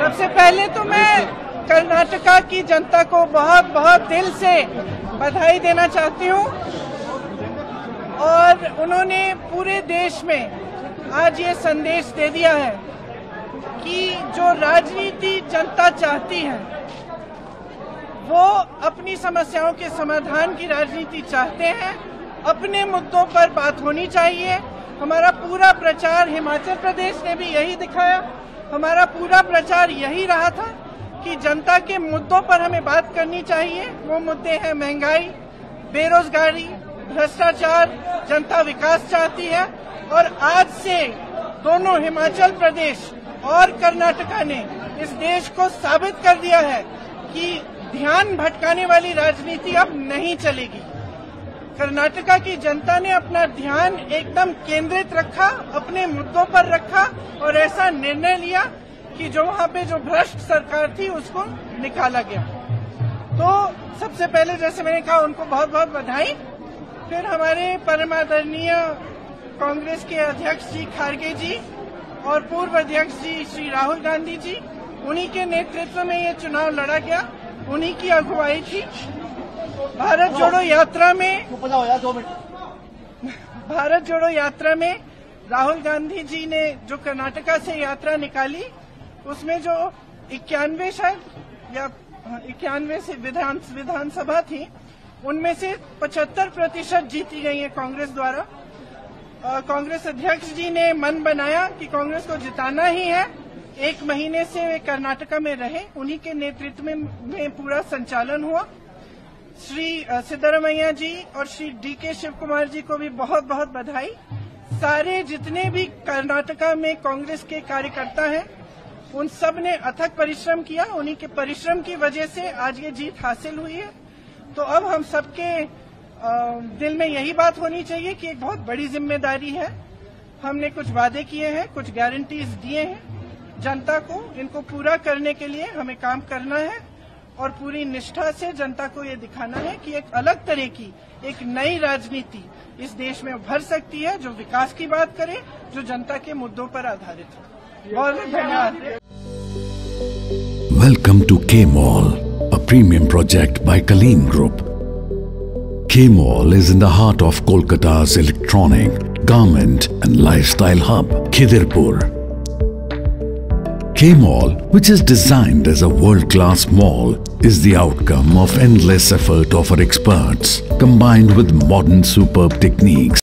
सबसे पहले तो मैं कर्नाटका की जनता को बहुत बहुत दिल से बधाई देना चाहती हूँ। और उन्होंने पूरे देश में आज ये संदेश दे दिया है कि जो राजनीति जनता चाहती है वो अपनी समस्याओं के समाधान की राजनीति चाहते हैं। अपने मुद्दों पर बात होनी चाहिए। हमारा पूरा प्रचार हिमाचल प्रदेश ने भी यही दिखाया। हमारा पूरा प्रचार यही रहा था कि जनता के मुद्दों पर हमें बात करनी चाहिए। वो मुद्दे हैं महंगाई, बेरोजगारी, भ्रष्टाचार। जनता विकास चाहती है और आज से दोनों हिमाचल प्रदेश और कर्नाटका ने इस देश को साबित कर दिया है कि ध्यान भटकाने वाली राजनीति अब नहीं चलेगी। कर्नाटका की जनता ने अपना ध्यान एकदम केंद्रित रखा, अपने मुद्दों पर रखा और ऐसा निर्णय लिया कि जो वहाँ पे जो भ्रष्ट सरकार थी उसको निकाला गया। तो सबसे पहले जैसे मैंने कहा उनको बहुत बहुत बधाई। फिर हमारे परम आदरणीय कांग्रेस के अध्यक्ष जी खारगे जी और पूर्व अध्यक्ष जी श्री राहुल गांधी जी, उन्हीं के नेतृत्व में ये चुनाव लड़ा गया, उन्हीं की अगुवाई थी। भारत जोड़ो यात्रा में राहुल गांधी जी ने जो कर्नाटका से यात्रा निकाली उसमें जो 91 शायद या 91 से विधानसभा थी उनमें से 75% जीती गई है कांग्रेस द्वारा। कांग्रेस अध्यक्ष जी ने मन बनाया कि कांग्रेस को जिताना ही है। 1 महीने से वे कर्नाटका में रहे, उन्हीं के नेतृत्व में पूरा संचालन हुआ। श्री सिद्धरामैया जी और श्री डीके शिव कुमार जी को भी बहुत बहुत बधाई। सारे जितने भी कर्नाटका में कांग्रेस के कार्यकर्ता हैं उन सब ने अथक परिश्रम किया। उन्हीं के परिश्रम की वजह से आज ये जीत हासिल हुई है। तो अब हम सबके दिल में यही बात होनी चाहिए कि एक बहुत बड़ी जिम्मेदारी है। हमने कुछ वादे किए हैं, कुछ गारंटीज दिए हैं जनता को, इनको पूरा करने के लिए हमें काम करना है और पूरी निष्ठा से जनता को ये दिखाना है कि एक अलग तरह की एक नई राजनीति इस देश में उभर सकती है जो विकास की बात करे, जो जनता के मुद्दों पर आधारित है। बहुत बहुत धन्यवाद। Welcome to K-Mall, a premium project by Kaleen Group. K-Mall is in the heart of Kolkata's electronic, garment and lifestyle hub, Khidirpur. K-Mall, which is designed as a world-class mall, is the outcome of endless effort of our experts, combined with modern superb techniques.